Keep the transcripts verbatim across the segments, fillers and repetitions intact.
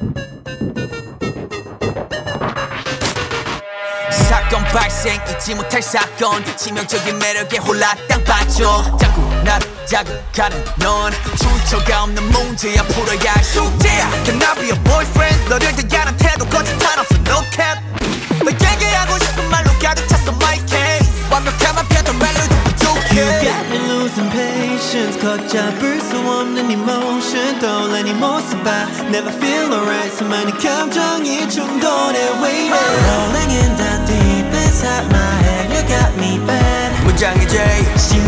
사건 발생 잊지 못할 사건 치명적인 매력에 홀라 땅 빠져 자꾸 나를 자극하는 넌 출처가 없는 문제야 풀어야 할 숙제야 Can I be your boyfriend 너를 대하는 태도 거짓말 없어 no cap 너에게 하고 싶은 말로 가득 찼어 my case 완벽한 편도 멜로디 부족해 You got me losing patience 걷잡을 수 없는 emotion 떠올리니 모습 봐 Never feel alright 수많은 감정이 충돌해 waiting Rolling in the deep inside my head You got me bad 문장이 J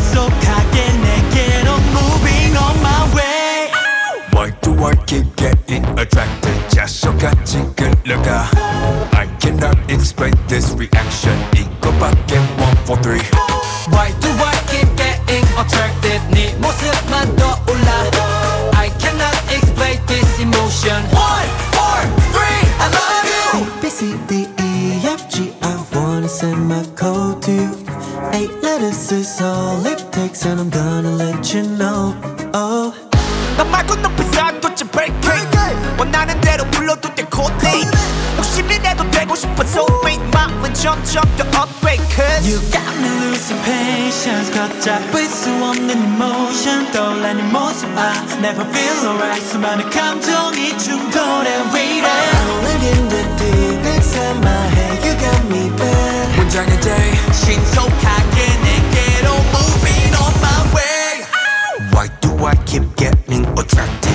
신속하게 내게로 moving on my way Why do I keep getting attracted 자석같이 끌려가 I cannot explain this reaction 이거밖에 one four three Why do I keep getting attracted 네 모습만 떠올라 I cannot explain this emotion one four three I love you A, B, C, D, E, F, G I wanna send my code to you Eight letters is all it takes and I'm gonna let you know Oh 너 말고 높은 산도치 break 원하는 대로 불러도 돼 코딩 욕심이라도 되고 싶어서 왜 마음은 점점 더 upgrade Cause You got me losing patience 걷잡을 수 없는 emotion 떠올라니 모습 봐 Never feel alright 수많은 감정이 충돌해 waiting Rolling in the deep inside my head You got me bad 문장의 J 신속하게 내게로 moving on my way Why do I keep getting attracted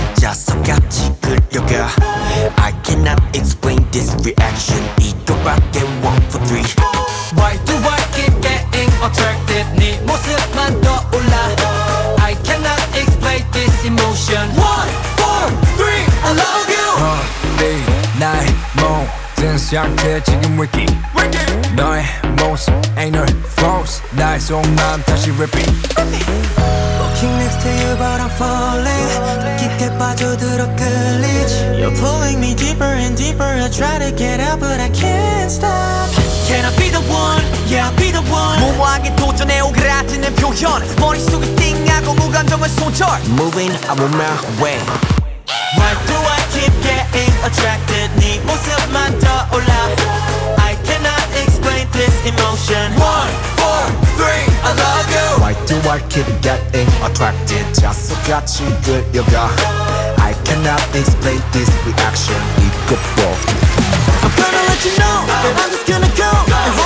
자석같이 끌려가 I cannot explain this reaction 이거밖에 one four three Why do I keep getting attracted 네 모습만 떠올라 I cannot explain this emotion one four three I love you 어, 네, 나의 모든 상태 지금 위기 너의 모습 ain't no false 나의 속마음 다시 repeat Walking next to you but I'm falling 더 깊게 빠져들어 끌리지 You're pulling me deeper and deeper I try to get out but I can't stop Can I be the one? Yeah I'll be the one 무모하게 도전해 오그라드는 표현 머릿속이 띵하고 무감정은 손절 Moving I'm on my way Why do I keep getting attracted 네 모습만 떠올라 I cannot explain this emotion one four three I love you Why do I keep getting attracted 자석같이 끌려가 I cannot explain this reaction 이거 뭐 I'm gonna let you know that I'm just gonna go